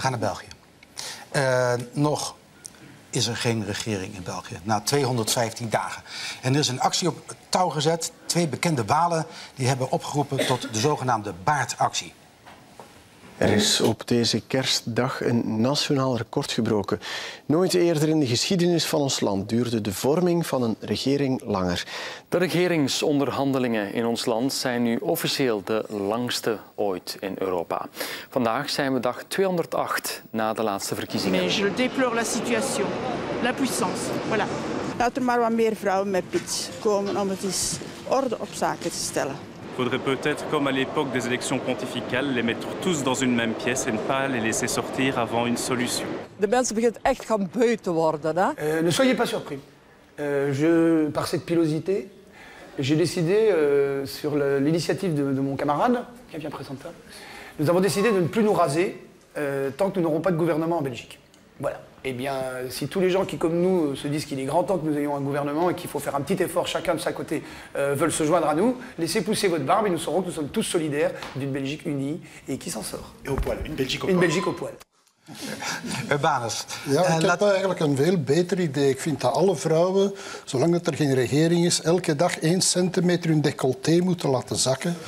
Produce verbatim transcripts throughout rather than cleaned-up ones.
gaan naar België. Uh, nog is er geen regering in België, na tweehonderdvijftien dagen. En er is een actie op touw gezet. Twee bekende Walen die hebben opgeroepen tot de zogenaamde baardactie. Er is op deze kerstdag een nationaal record gebroken. Nooit eerder in de geschiedenis van ons land duurde de vorming van een regering langer. De regeringsonderhandelingen in ons land zijn nu officieel de langste ooit in Europa. Vandaag zijn we dag tweehonderdacht na de laatste verkiezingen. Maar je déplore la situation, la puissance, voilà. Dat er maar wat meer vrouwen met pitch komen om het eens orde op zaken te stellen. Il faudrait peut-être, comme à l'époque des élections pontificales, les mettre tous dans une même pièce et ne pas les laisser sortir avant une solution. De mensen beginnen echt gaan beu te worden, hè? Euh, ne soyez pas surpris. Euh, je, par cette pilosité, j'ai décidé, euh, sur l'initiative de, de mon camarade, qui vient présenter ça, nous avons décidé de ne plus nous raser euh, tant que nous n'aurons pas de gouvernement en Belgique. Voilà. Eh bien, si tous les gens qui, comme nous, se disent qu'il est grand temps que nous ayons un gouvernement et qu'il faut faire un petit effort chacun de sa côté, euh, veulent se joindre à nous, laissez pousser votre barbe et nous saurons que nous sommes tous solidaires d'une Belgique unie et qui s'en sort. Et au poil, une Belgique au une poil. Belgique au poil. Urbanus. Ja, ik uh, heb laat... eigenlijk een veel beter idee. Ik vind dat alle vrouwen, zolang het er geen regering is, elke dag één centimeter hun decolleté moeten laten zakken.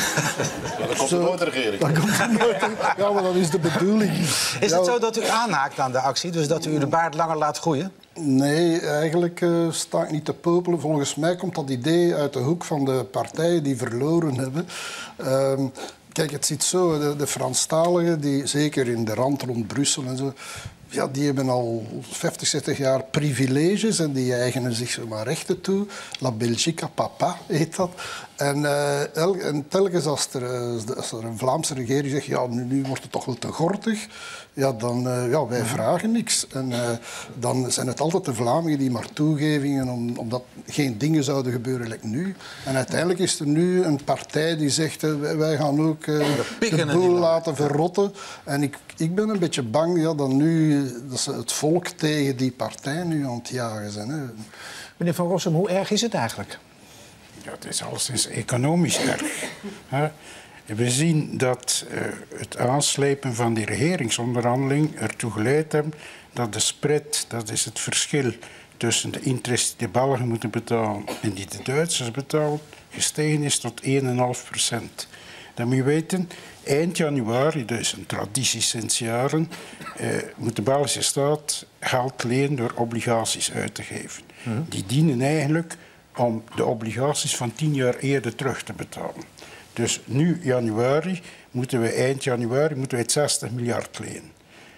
Ja, dan komt er nooit een regering. Dan komt er nooit een... Ja, maar dat is de bedoeling. Is ja, het zo dat u aanhaakt aan de actie, dus dat u de baard langer laat groeien? Nee, eigenlijk uh, sta ik niet te popelen. Volgens mij komt dat idee uit de hoek van de partijen die verloren hebben. Uh, Kijk, het zit zo, de, de Franstaligen, die zeker in de rand rond Brussel en zo, ja, die hebben al vijftig, zestig jaar privileges en die eigenen zich zomaar rechten toe. La Belgique à papa heet dat. En, uh, el, en telkens als er, als er een Vlaamse regering zegt, ja, nu, nu wordt het toch wel te gortig, ja, dan uh, ja, wij vragen niks. En uh, dan zijn het altijd de Vlamingen die maar toegevingen om, omdat geen dingen zouden gebeuren like nu. En uiteindelijk is er nu een partij die zegt, uh, wij, wij gaan ook uh, de boel laten verrotten. En ik, ik ben een beetje bang ja, dat nu dat ze het volk tegen die partij nu aan het jagen zijn. Hè. Meneer Van Rossum, hoe erg is het eigenlijk? Ja, het is alleszins economisch erg. Hè? We zien dat uh, het aanslepen van die regeringsonderhandeling ertoe geleid heeft dat de spread, dat is het verschil tussen de interest die de Belgen moeten betalen en die de Duitsers betalen, gestegen is tot één komma vijf procent. Dan moet je weten, eind januari, dus een traditie sinds jaren, uh, moet de Belgische staat geld lenen door obligaties uit te geven. Mm. Die dienen eigenlijk om de obligaties van tien jaar eerder terug te betalen. Dus nu, januari, moeten we eind januari moeten we het zestig miljard lenen.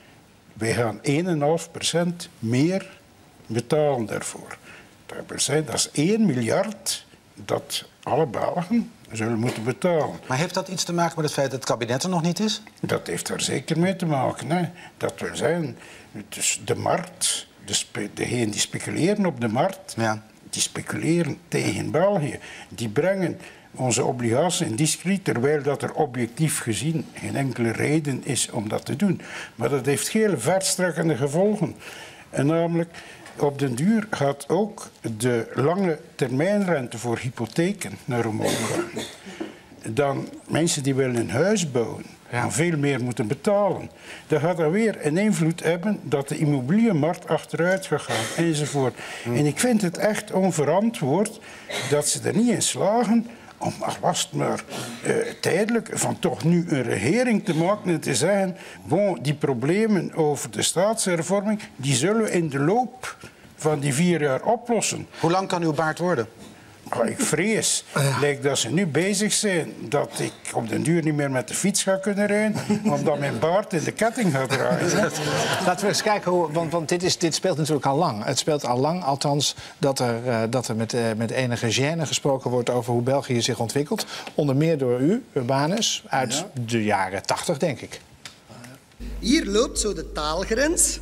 Wij gaan één komma vijf procent meer betalen daarvoor. Dat wil zeggen, dat is één miljard dat alle Belgen zullen moeten betalen. Maar heeft dat iets te maken met het feit dat het kabinet er nog niet is? Dat heeft er zeker mee te maken. Hè. Dat wil zeggen, dus de markt, de spe, degenen die speculeren op de markt, ja. die speculeren tegen België. Die brengen onze obligaties in discreet, terwijl dat er objectief gezien geen enkele reden is om dat te doen. Maar dat heeft hele verstrekkende gevolgen. En namelijk, op den duur gaat ook de lange termijnrente voor hypotheken naar omhoog gaan. Dan mensen die willen een huis bouwen, gaan veel meer moeten betalen. Dan gaat dat weer een invloed hebben dat de immobiliënmarkt achteruit gaat gaan, enzovoort. Hmm. En ik vind het echt onverantwoord dat ze er niet in slagen om, ach, was het maar uh, tijdelijk, van toch nu een regering te maken en te zeggen, bon, die problemen over de staatshervorming, die zullen we in de loop van die vier jaar oplossen. Hoe lang kan uw baard worden? Oh, ik vrees, ja. lijkt dat ze nu bezig zijn dat ik op den duur niet meer met de fiets ga kunnen rijden, omdat mijn baard in de ketting gaat draaien. Laten we eens kijken, hoe, want, want dit, is, dit speelt natuurlijk al lang. Het speelt al lang, althans, dat er, uh, dat er met, uh, met enige gêne gesproken wordt over hoe België zich ontwikkelt. Onder meer door u, Urbanus, uit ja. de jaren tachtig, denk ik. Hier loopt zo de taalgrens.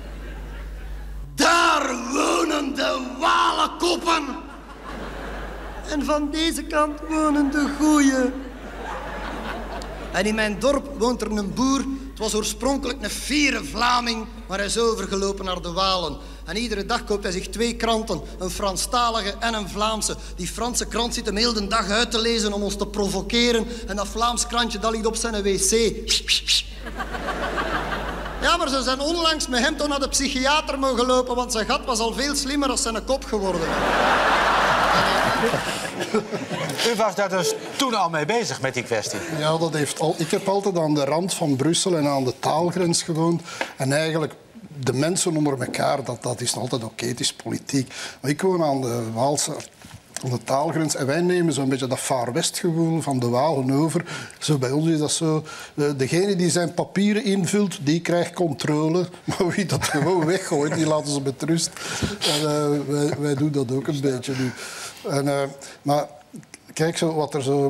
Daar wonen de Walenkoppen. En van deze kant wonen de goeie. En in mijn dorp woont er een boer. Het was oorspronkelijk een fiere Vlaming, maar hij is overgelopen naar de Walen. En iedere dag koopt hij zich twee kranten, een Franstalige en een Vlaamse. Die Franse krant zit hem heel de dag uit te lezen om ons te provoceren. En dat Vlaams krantje, dat ligt op zijn wc. Ja, maar ze zijn onlangs met hem toch naar de psychiater mogen lopen, want zijn gat was al veel slimmer dan zijn kop geworden. U was daar dus toen al mee bezig met die kwestie? Ja, dat heeft al... ik heb altijd aan de rand van Brussel en aan de taalgrens gewoond. En eigenlijk, de mensen onder elkaar, dat, dat is altijd oké, okay, het is politiek. Maar ik woon aan de Waalse... aan de taalgrens. En wij nemen zo'n beetje dat Far West gevoel van de Walen over. Zo bij ons is dat zo. Degene die zijn papieren invult, die krijgt controle. Maar wie dat gewoon weggooit, die laten ze met rust. En, uh, wij, wij doen dat ook een beetje nu. En, uh, maar kijk zo wat er zo...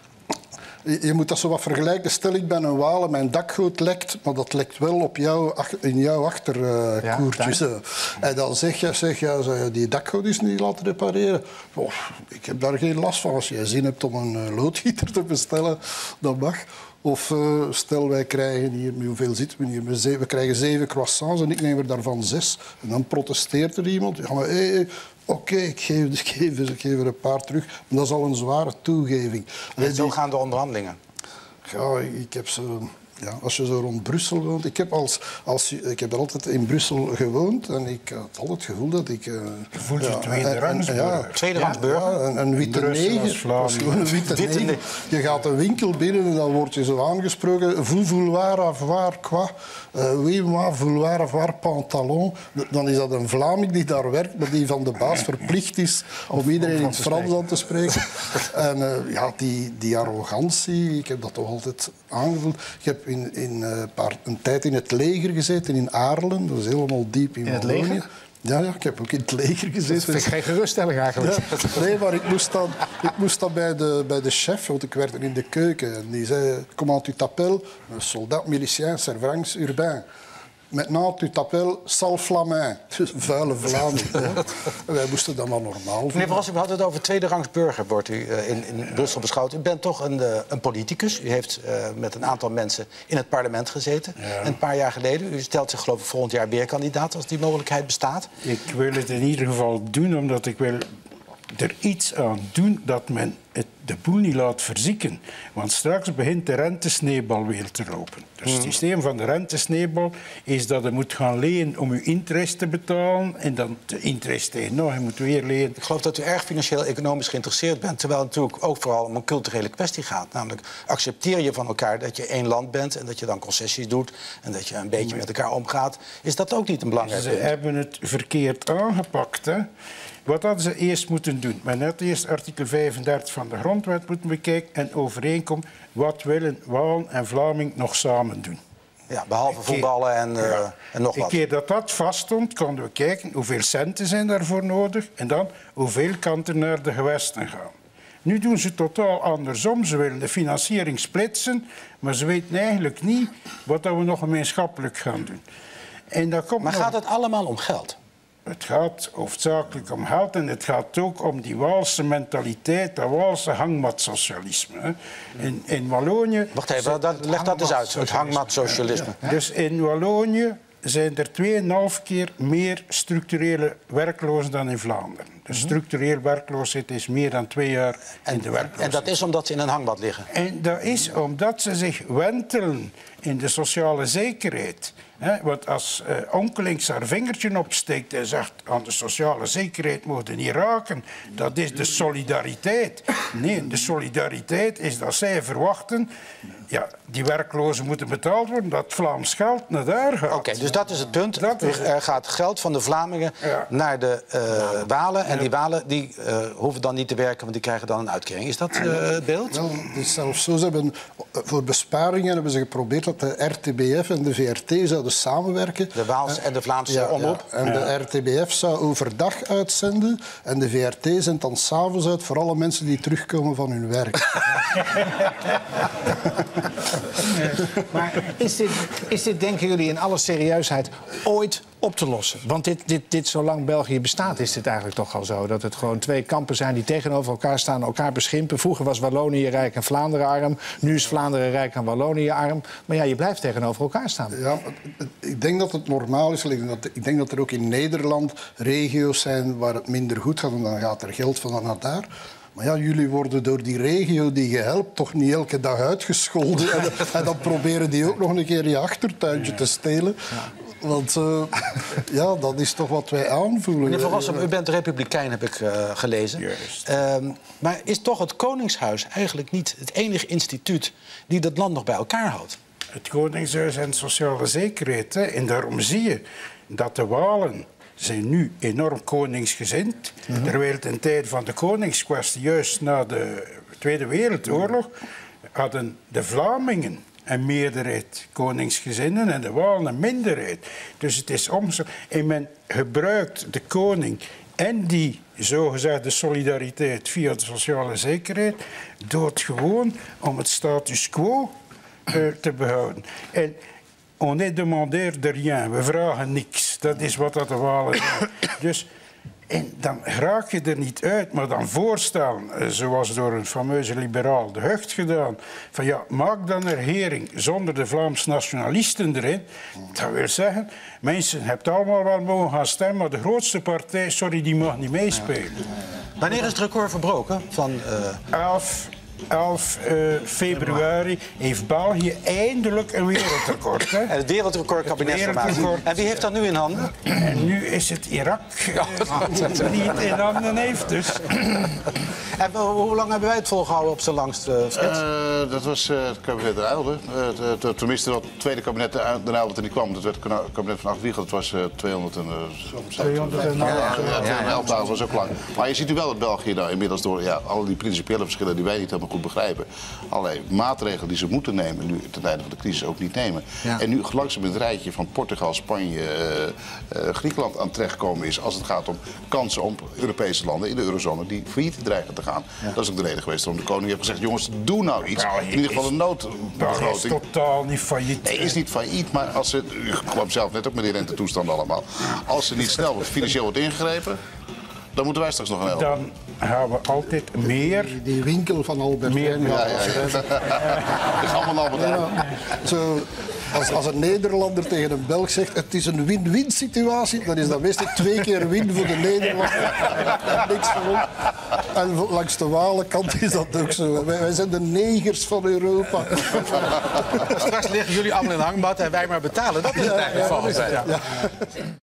Je moet dat zo wat vergelijken. Stel, ik ben een Waal en mijn dakgoot lekt, maar dat lekt wel op jou, in jouw achterkoertje. Uh, ja, en dan zeg je, zeg je, die dakgoot is niet laten repareren. Oh, ik heb daar geen last van. Als je zin hebt om een uh, loodgieter te bestellen, dat mag. Of uh, stel, wij krijgen hier, hoeveel zitten we hier? We, we krijgen zeven croissants en ik neem er daarvan zes. En dan protesteert er iemand. Ja, maar hey, hey, oké, okay, ik, ik, ik geef er een paar terug. Maar dat is al een zware toegeving. En zo gaan de onderhandelingen? Ja, ik heb zo... Ja, als je zo rond Brussel woont... Ik heb, als, als, ik heb altijd in Brussel gewoond en ik had altijd het gevoel dat ik... Uh, je voelt je ja, tweederangsburger. Ja, tweederangsburger? Ja, een, een witte neger. Was gewoon een witte witte neger. Je gaat een winkel binnen en dan word je zo aangesproken. Vous vouloir avoir quoi? Uh, oui, moi, vouloir avoir pantalon. Dan is dat een Vlaming die daar werkt, maar die van de baas verplicht is om iedereen in het Frans aan te spreken. En uh, ja, die, die arrogantie, ik heb dat toch altijd aangevoeld. Ik heb in, in, uh, paar, een tijd in het leger gezeten, in Aarlen. Dat is helemaal diep in, in het Wallonië. leger? Ja, ja, ik heb ook in het leger gezeten. Dat vind ik geen geruststelling eigenlijk. Ja, nee, maar ik moest dan, ik moest dan bij, de, bij de chef, want ik werkte in de keuken. En die zei, comment tu t'appelles? Een soldat milicien, servants urbain. Maintenant, tu t'appelles Salflamin. Dus vuile Vlaming. Wij moesten dat maar normaal vinden. Meneer Verrassing, we hadden het over tweederangs burger, wordt u uh, in, in Brussel beschouwd. U bent toch een, uh, een politicus. U heeft uh, met een aantal mensen in het parlement gezeten. Ja. En een paar jaar geleden, u stelt zich geloof ik volgend jaar weer kandidaat als die mogelijkheid bestaat. Ik wil het in ieder geval doen, omdat ik wil er iets aan doen dat men het, de boel niet laat verzieken. Want straks begint de rentesneeuwbal weer te lopen. Dus het systeem van de rentesneeuwbal is dat je moet gaan lenen om je interest te betalen en dan de interest tegen nog, je moet weer lenen. Ik geloof dat u erg financieel-economisch geïnteresseerd bent, terwijl het natuurlijk ook vooral om een culturele kwestie gaat. Namelijk, accepteer je van elkaar dat je één land bent en dat je dan concessies doet en dat je een beetje met elkaar omgaat. Is dat ook niet een belangrijk punt? Ze hebben het verkeerd aangepakt, hè. Wat hadden ze eerst moeten doen? Men had eerst artikel vijfendertig van de grondwet moeten bekijken en overeenkomen wat willen Waal en Vlaming nog samen doen. Ja, behalve voetballen en, uh, ja. en nog wat. Een keer dat dat vaststond, konden we kijken hoeveel centen zijn daarvoor nodig en dan hoeveel kan er naar de gewesten gaan. Nu doen ze totaal andersom. Ze willen de financiering splitsen, maar ze weten eigenlijk niet wat we nog gemeenschappelijk gaan doen. En dat komt maar nog... gaat het allemaal om geld? Het gaat hoofdzakelijk om geld en het gaat ook om die Waalse mentaliteit, dat Waalse hangmatsocialisme. Hè. In, in Wallonië... Wacht even, dat, leg dat eens uit, het hangmatsocialisme. Ja. Dus in Wallonië zijn er tweeënhalf keer meer structurele werklozen dan in Vlaanderen. De structureel werkloosheid is meer dan twee jaar in de werkloosheid. En dat is omdat ze in een hangmat liggen? En dat is omdat ze zich wentelen in de sociale zekerheid. He, want als uh, onkelings haar vingertje opsteekt en zegt aan de sociale zekerheid moet je niet raken, dat is de solidariteit. Nee, de solidariteit is dat zij verwachten, ja, die werklozen moeten betaald worden, dat Vlaams geld naar daar gaat. Oké, okay, dus dat is het punt. Dat is... Er gaat geld van de Vlamingen ja. naar de uh, Walen. En ja. die Walen die, uh, hoeven dan niet te werken, want die krijgen dan een uitkering. Is dat uh, het beeld? Wel, het is zelfs zo. Ze hebben, voor besparingen hebben ze geprobeerd dat de R T B F en de V R T zouden samenwerken. De Waals en de Vlaamse ja, omroep. Ja. En ja. de R T B F zou overdag uitzenden en de V R T zendt dan s'avonds uit voor alle mensen die terugkomen van hun werk. Maar is dit, is dit, denken jullie, in alle serieusheid ooit op te lossen? Want dit, dit, dit, zolang België bestaat, is dit eigenlijk toch al zo. Dat het gewoon twee kampen zijn die tegenover elkaar staan, elkaar beschimpen. Vroeger was Wallonië rijk en Vlaanderen arm. Nu is Vlaanderen rijk en Wallonië arm. Maar ja, je blijft tegenover elkaar staan. Ja, ik denk dat het normaal is. Ik denk dat er ook in Nederland regio's zijn waar het minder goed gaat. En dan gaat er geld van naar daar. Maar ja, jullie worden door die regio die je helpt toch niet elke dag uitgescholden. En, en dan proberen die ook nog een keer je achtertuintje te stelen. Want uh, ja, dat is toch wat wij aanvoelen. Meneer Van Rossum, u bent republikein, heb ik uh, gelezen. Uh, maar is toch het Koningshuis eigenlijk niet het enige instituut die dat land nog bij elkaar houdt? Het Koningshuis en sociale zekerheid. Hè. En daarom zie je dat de Walen zijn nu enorm koningsgezind. Mm-hmm. Terwijl ten tijde van de koningskwestie, juist na de Tweede Wereldoorlog, hadden de Vlamingen een meerderheid koningsgezinden en de Walen een minderheid. Dus het is omgekeerd. En men gebruikt de koning en die zogezegde solidariteit via de sociale zekerheid door het gewoon om het status quo uh, te behouden. En on est demandeur de rien. We vragen niks. Dat is wat dat de Walen zijn. Dus, en dan raak je er niet uit, maar dan voorstellen, zoals door een fameuze liberaal De Hucht gedaan, van ja, maak dan een regering zonder de Vlaamse nationalisten erin. Dat wil zeggen, mensen, hebt allemaal wel mogen gaan stemmen, maar de grootste partij, sorry, die mag niet meespelen. Wanneer is het record verbroken? Van uh... elf elf februari heeft België eindelijk een wereldrecord. Hè? En het wereldrecord kabinetsformatie. En wie heeft dat nu in handen? En nu is het Irak uh, die het in handen heeft. Dus. En hoe lang hebben wij het volgehouden op zijn langst, uh, Frits? Uh, dat was uh, het kabinet de Uylderen. Uh, tenminste, dat het tweede kabinet de Uylderen er niet kwam. Dat werd het kabinet van Acht Wiegel. Dat was uh, tweehonderdelf dagen, was ook lang. Maar je ziet nu wel dat België daar inmiddels door ja, al die principiële verschillen die wij niet helemaal goed begrijpen, allerlei maatregelen die ze moeten nemen, nu ten tijde van de crisis ook niet nemen. Ja. En nu langzaam het rijtje van Portugal, Spanje, uh, uh, Griekenland aan terechtkomen is als het gaat om kansen om Europese landen in de eurozone die failliet dreigen te gaan. Ja. Dat is ook de reden geweest waarom de koning heeft gezegd, jongens, doe nou iets. België in ieder geval een noodbegroting. is totaal niet failliet. Nee, is niet failliet, maar als ze, u kwam zelf net ook met die rentetoestanden allemaal, als ze niet snel financieel wordt ingegrepen, dan moeten wij straks nog een helpen. Dan gaan we altijd meer... Die, die winkel van Albert Heijn. Ja, ja, ja. is allemaal Albert Heijn. Ja, zo, als, als een Nederlander tegen een Belg zegt, het is een win-win situatie, dan is dat meestal twee keer win voor de Nederlander. En niks voor ons. En langs de Walenkant is dat ook zo. Wij, wij zijn de negers van Europa. Straks liggen jullie allemaal in de hangmat en wij maar betalen. Dat is het eigenlijk van. Ja, ja.